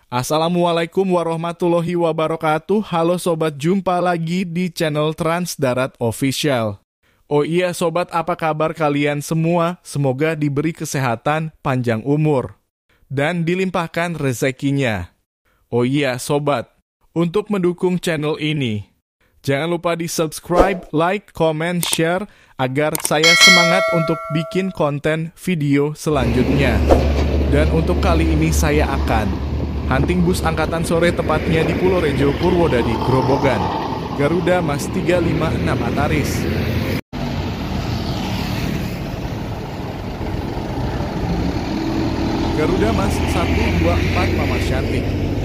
Assalamualaikum warahmatullahi wabarakatuh. Halo sobat, jumpa lagi di channel Trans Darat Official. Oh iya sobat, apa kabar kalian semua? Semoga diberi kesehatan, panjang umur, dan dilimpahkan rezekinya. Oh iya sobat, untuk mendukung channel ini, jangan lupa di subscribe, like, comment, share, agar saya semangat untuk bikin konten video selanjutnya. Dan untuk kali ini saya akan hunting bus angkatan sore, tepatnya di Pulau Rejo, Purwodadi, Grobogan. Garuda Mas 356 Ataris. Garuda Mas 124 Mama Shantik.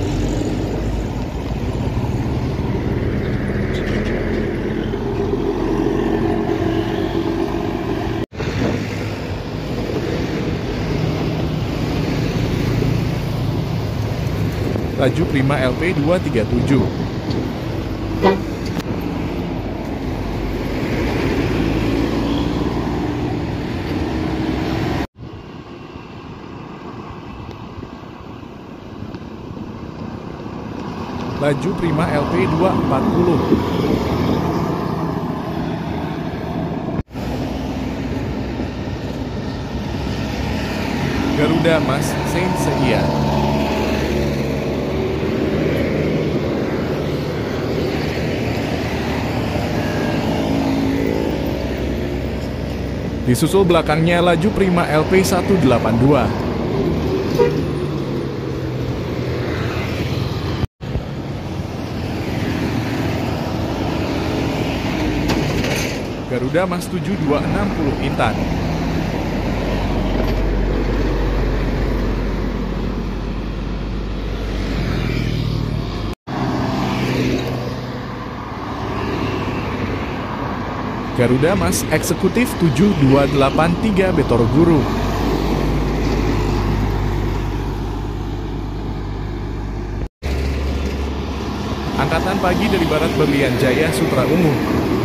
Laju Prima LP 237. Laju Prima LP 240. Garuda Mas Saint Seia. Disusul belakangnya laju Prima LP 182. Garuda Mas 7260 Intan. Garuda Mas Eksekutif 7283 Betoro Guru. Angkatan pagi dari Barat Berlian Jaya Sutra Ungu.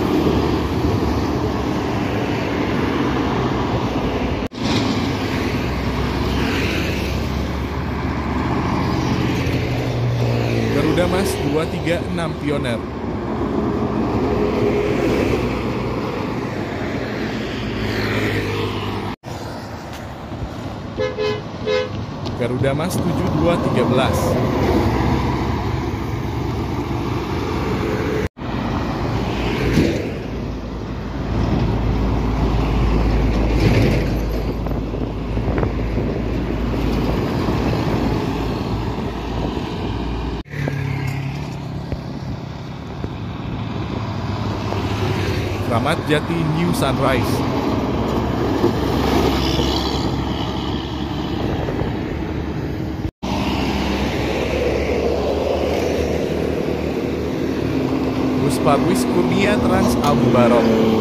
Garuda Mas 236 Pioner. Garuda Mas 7213. Kramat Jati New Sunrise. Parwis Kurnia Trans Al Mubarok.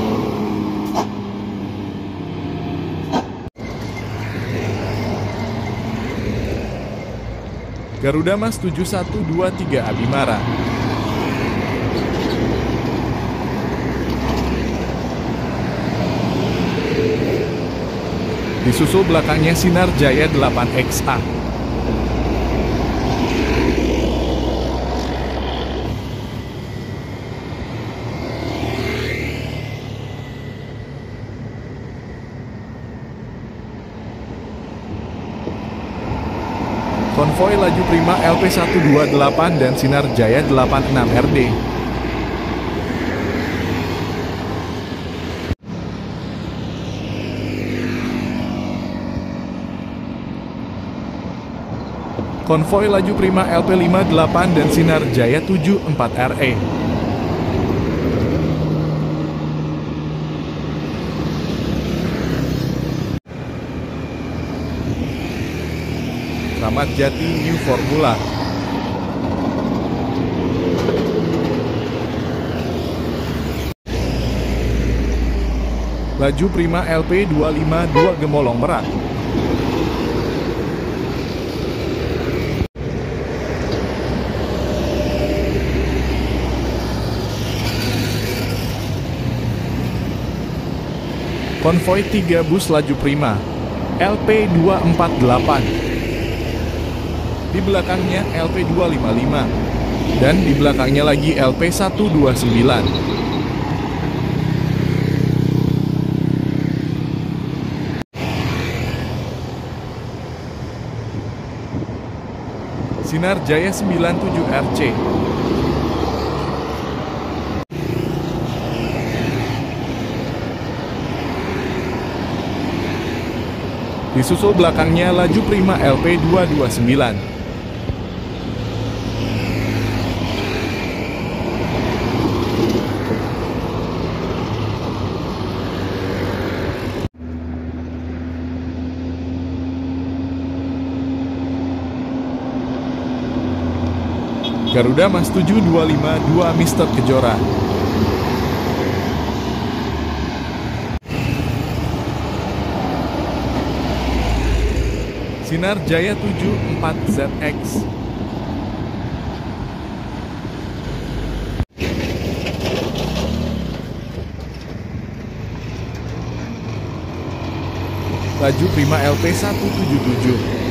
Garuda Mas 7123 Abimara. Disusul belakangnya Sinar Jaya 8XA. Konvoy laju Prima LP 128 dan Sinar Jaya 86 RD. Konvoy laju Prima LP 58 dan Sinar Jaya 74 RE. Kramat Jati New Formula. Laju Prima LP 252 Gemolong Merak. Konvoy 3 bus laju Prima LP 248. Di belakangnya LP255 dan di belakangnya lagi LP129. Sinar Jaya 97 RC. Disusul belakangnya Laju Prima LP229. Garuda Mas 7252 Mister Kejora. Sinar Jaya 74 ZX. Laju Prima LP177.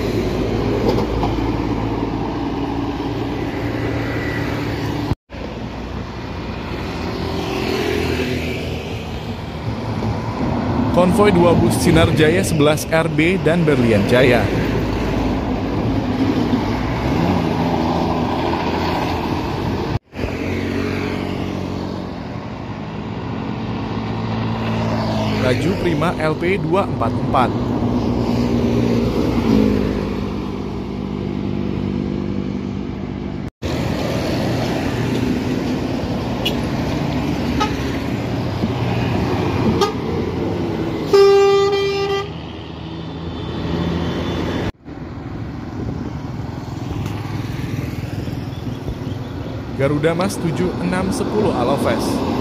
Konvoi 2 bus Sinar Jaya 11 RB dan Berlian Jaya. Laju Prima LP244. Garuda Mas 7610 Aloves.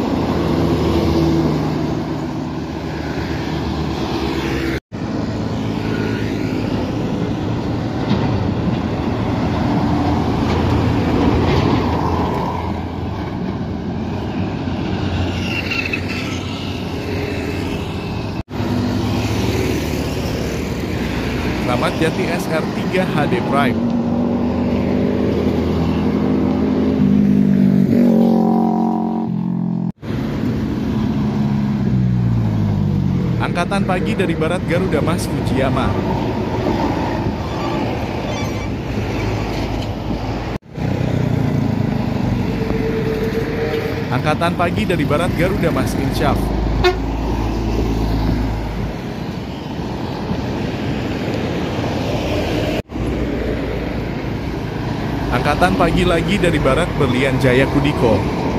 Kramat Jati SR3 HD Prime. Angkatan pagi dari barat Garuda Mas Fujiyama. Angkatan pagi dari barat Garuda Mas Insyaf. Angkatan pagi lagi dari barat Berlian Jaya Kudiko.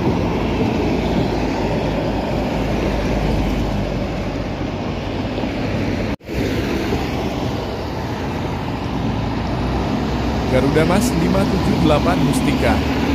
Garuda Mas 578 Mustika.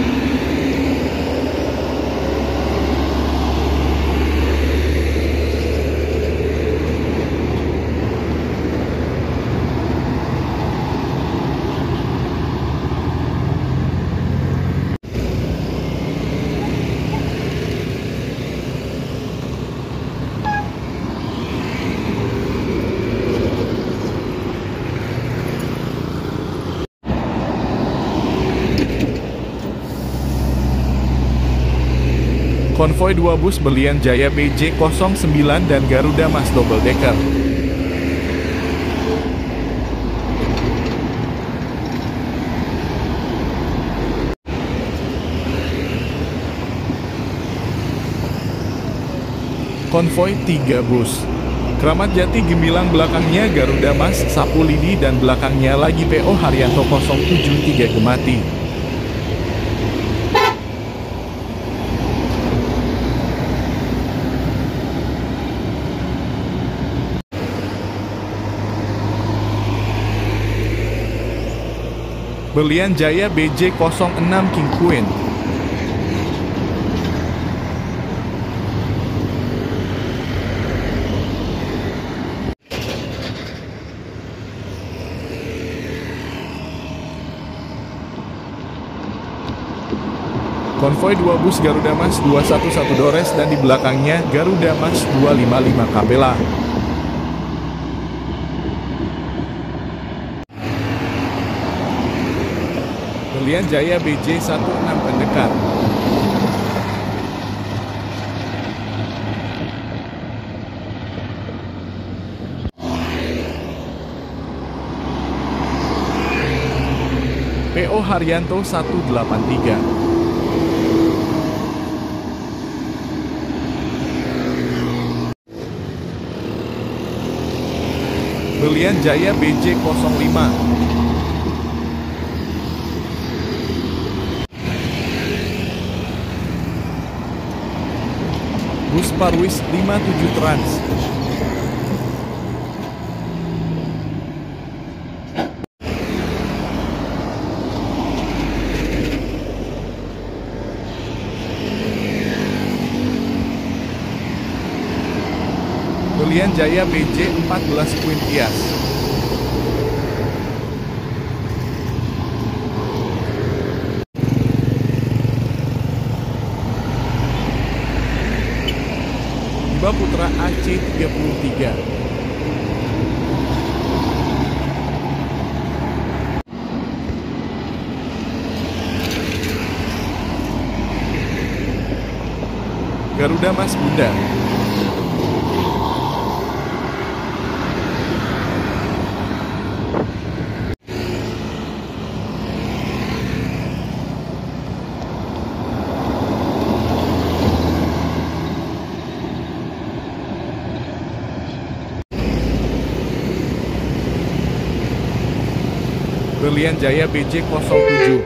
Konvoi 2 bus Berlian Jaya BJ09 dan Garuda Mas Double Decker. Konvoi 3 bus Kramat Jati Gemilang, belakangnya Garuda Mas Sapulidi dan belakangnya lagi PO Haryanto 073 Gemati. Berlian Jaya BJ06 King Queen. Konvoi 2 bus Garuda Mas 211 Dores dan di belakangnya Garuda Mas 255 Kapela. Berlian Jaya BJ16 pendekat. PO Haryanto 183. Berlian Jaya BJ05. Bus Parwis 57 Trans. Berlian Jaya BJ14 Quintias. Bima Putra AC33. Garuda Mas Bunda. Berlian Jaya BJ07.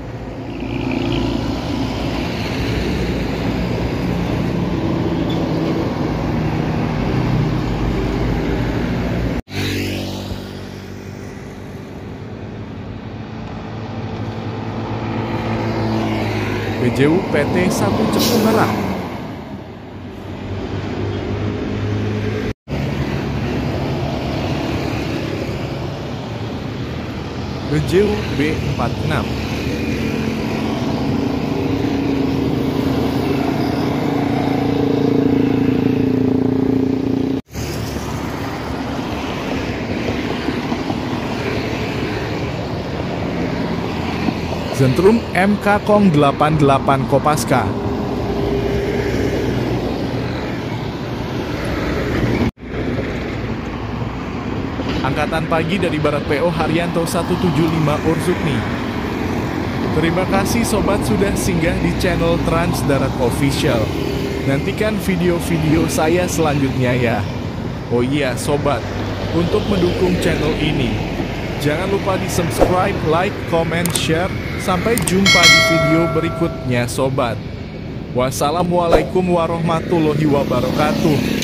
BJU PT 1 Cepu Merah. BJU B46. Zentrum MK Kong 88 Kopaska. Angkatan pagi dari Barat PO Haryanto 175 Urzukni. Terima kasih sobat sudah singgah di channel Trans Darat Official. Nantikan video-video saya selanjutnya ya. Oh iya sobat, untuk mendukung channel ini, jangan lupa di subscribe, like, comment, share. Sampai jumpa di video berikutnya sobat. Wassalamualaikum warahmatullahi wabarakatuh.